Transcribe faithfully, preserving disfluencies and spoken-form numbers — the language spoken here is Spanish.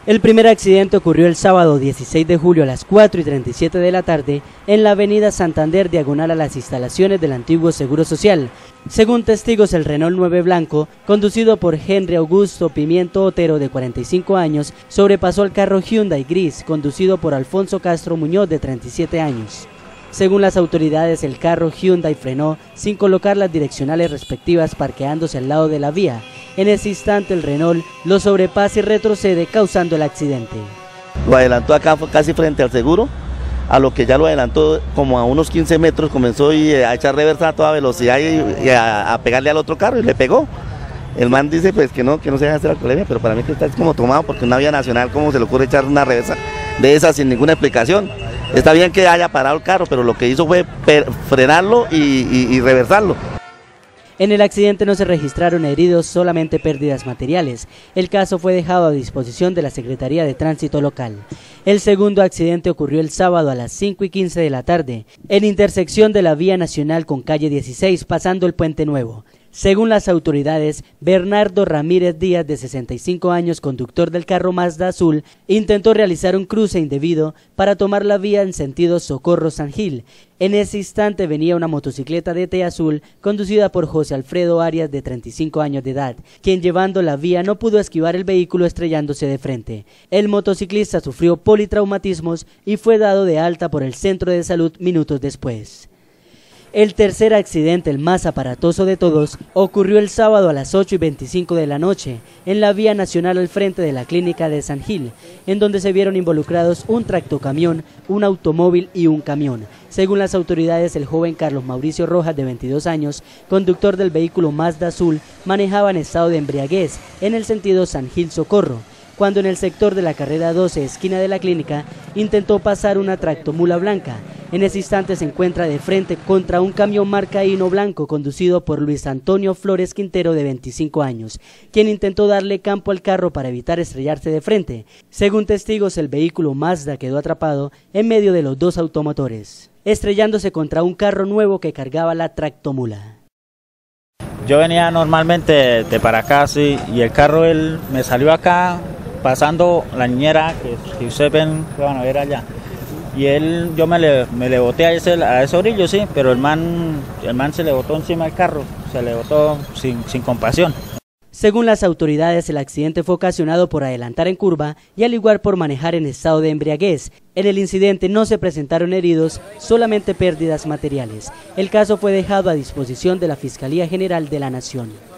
El primer accidente ocurrió el sábado dieciséis de julio a las cuatro y treinta y siete de la tarde en la avenida Santander, diagonal a las instalaciones del antiguo Seguro Social. Según testigos, el Renault nueve blanco, conducido por Henry Augusto Pimiento Otero, de cuarenta y cinco años, sobrepasó al carro Hyundai gris, conducido por Alfonso Castro Muñoz, de treinta y siete años. Según las autoridades, el carro Hyundai frenó sin colocar las direccionales respectivas, parqueándose al lado de la vía. En ese instante el Renault lo sobrepasa y retrocede, causando el accidente. Lo adelantó acá casi frente al seguro, a lo que ya lo adelantó como a unos quince metros, comenzó a echar reversa a toda velocidad y, y a, a pegarle al otro carro y le pegó. El man dice pues que no, que no se deja hacer alcoholemia, pero para mí que está como tomado, porque en una vía nacional, ¿cómo se le ocurre echar una reversa de esa sin ninguna explicación? Está bien que haya parado el carro, pero lo que hizo fue frenarlo y, y, y reversarlo. En el accidente no se registraron heridos, solamente pérdidas materiales. El caso fue dejado a disposición de la Secretaría de Tránsito local. El segundo accidente ocurrió el sábado a las cinco y quince de la tarde, en intersección de la vía nacional con calle dieciséis, pasando el Puente Nuevo. Según las autoridades, Bernardo Ramírez Díaz, de sesenta y cinco años, conductor del carro Mazda azul, intentó realizar un cruce indebido para tomar la vía en sentido Socorro-San Gil. En ese instante venía una motocicleta D T azul conducida por José Alfredo Arias, de treinta y cinco años de edad, quien, llevando la vía, no pudo esquivar el vehículo, estrellándose de frente. El motociclista sufrió politraumatismos y fue dado de alta por el centro de salud minutos después. El tercer accidente, el más aparatoso de todos, ocurrió el sábado a las ocho y veinticinco de la noche, en la vía nacional al frente de la clínica de San Gil, en donde se vieron involucrados un tractocamión, un automóvil y un camión. Según las autoridades, el joven Carlos Mauricio Rojas, de veintidós años, conductor del vehículo Mazda azul, manejaba en estado de embriaguez en el sentido San Gil-Socorro, cuando en el sector de la carrera doce, esquina de la clínica, intentó pasar una tractomula blanca. En ese instante se encuentra de frente contra un camión marca Hino blanco conducido por Luis Antonio Flores Quintero, de veinticinco años, quien intentó darle campo al carro para evitar estrellarse de frente. Según testigos, el vehículo Mazda quedó atrapado en medio de los dos automotores, estrellándose contra un carro nuevo que cargaba la tractomula. Yo venía normalmente de para acá, sí, y el carro él me salió acá pasando la niñera que, que ustedes ven, que van a ver allá. Y él, yo me le, me le boté a ese, a ese orillo, sí, pero el man, el man se le botó encima del carro, se le botó sin, sin compasión. Según las autoridades, el accidente fue ocasionado por adelantar en curva y al igual por manejar en estado de embriaguez. En el incidente no se presentaron heridos, solamente pérdidas materiales. El caso fue dejado a disposición de la Fiscalía General de la Nación.